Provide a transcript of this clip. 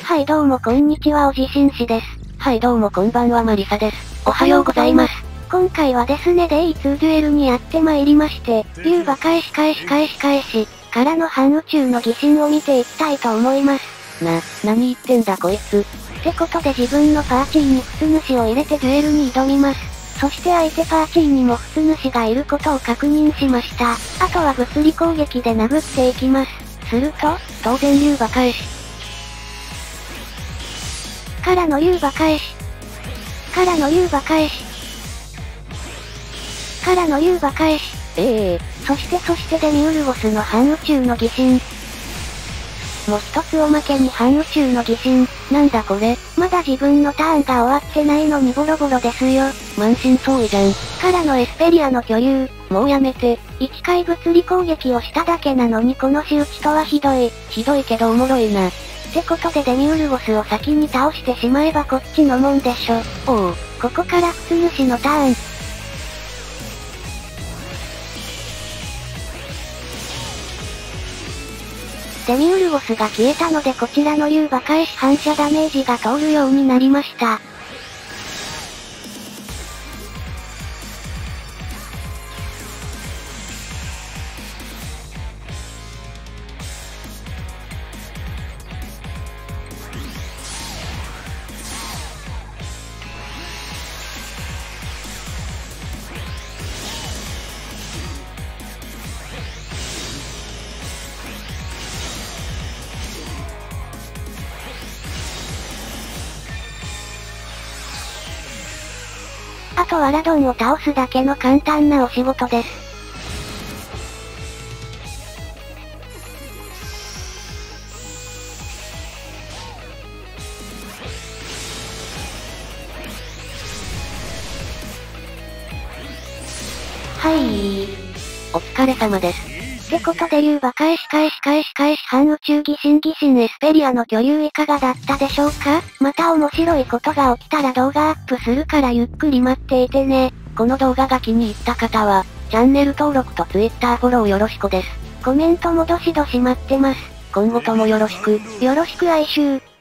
はいどうもこんにちはおじしんしです。 はいどうもこんばんはマリサです。おはようございます。 今回はですねデイ2デュエルにやってまいりまして、竜馬返しからの反宇宙の疑心を見ていきたいと思います。 何言ってんだこいつ。 ってことで自分のパーチーにフツ主を入れてデュエルに挑みます。そして相手パーチーにもフツ主がいることを確認しました。あとは物理攻撃で殴っていきます。すると、 当然竜馬返し。 からの竜馬返し。からの竜馬返し。からの竜馬返し。そしてデミウルゴスの反宇宙の疑心。もう一つおまけに反宇宙の疑心。 なんだこれ。 まだ自分のターンが終わってないのにボロボロですよ。 満身創痍じゃん。 からのエスペリアの巨竜。 もうやめて。 1回物理攻撃をしただけなのにこの仕打ちとはひどい。 ひどいけどおもろいな。 ってことでデミウルゴスを先に倒してしまえばこっちのもんでしょ。ここからフツ主のターン。デミウルゴスが消えたのでこちらの竜馬返し反射ダメージが通るようになりました。あとはラドンを倒すだけの簡単なお仕事です。 お疲れ様です。 ってことで竜馬返し反宇宙疑心エスペリアの巨竜いかがだったでしょうか。また面白いことが起きたら動画アップするからゆっくり待っていてね。 この動画が気に入った方は、チャンネル登録と Twitter フォローよろしくです。 コメントもどしどし待ってます。 今後ともよろしく。 よろしく哀愁。